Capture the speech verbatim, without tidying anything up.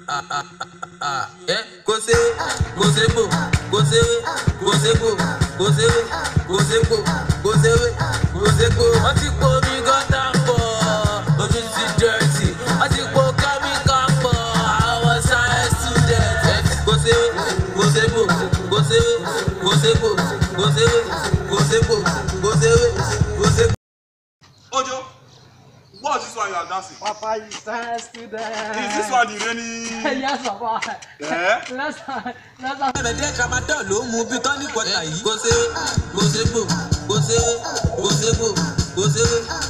ah ah ah eh go say go say go go say go say go go say go say go go say go say go what you call me got that for but you see dirty what you call me got for I was a student go say go say go go say go say go go say go say go go say go say Ojo, what is this one you are dancing? Papa is a student. Is this one the rainy? Yes, Papa. Yeah? Last time, last time. The day Tramadol lo mu bi toni kwata yi go say go say go go say go say go go say